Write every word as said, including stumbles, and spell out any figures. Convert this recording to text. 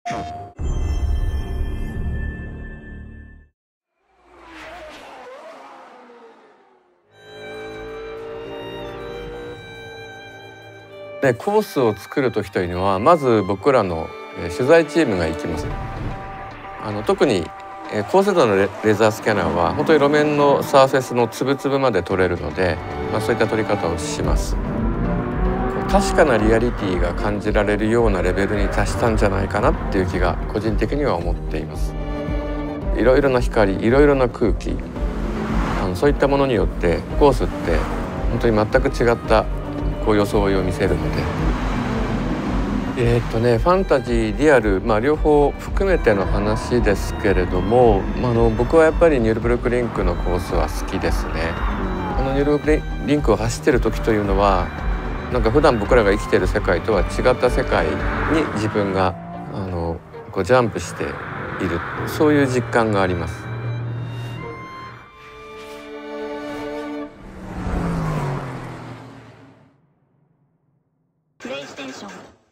でコースを作る時というのはまず僕らの取材チームが行きます。あの特に高精度のレーザースキャナーは本当に路面のサーフェスの粒々まで撮れるので、まあ、そういった撮り方をします。確かなリアリティが感じられるようなレベルに達したんじゃないかなっていう気が個人的には思っています。いろいろな光、いろいろな空気、あのそういったものによってコースって本当に全く違ったこう装いを見せるので、えーっとねファンタジーリアル、まあ、両方含めての話ですけれども、まあ、あの僕はやっぱりニュルブルクリンクのコースは好きですね。あのニュルブルクリンクを走ってる時というのはなんか普段僕らが生きてる世界とは違った世界に自分があのこうジャンプしている、そういう実感があります。 プレイステーション